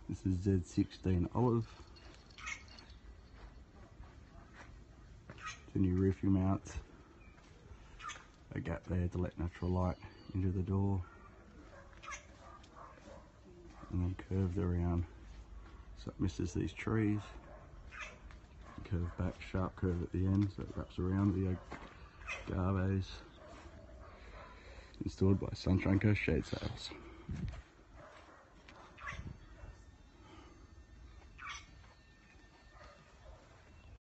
This is Z16 olive. The new roofing mounts. A gap there to let natural light into the door. And then curved around so it misses these trees. Curve back, sharp curve at the end so it wraps around the agaves. Installed by Sunshine Coast Shade Sales.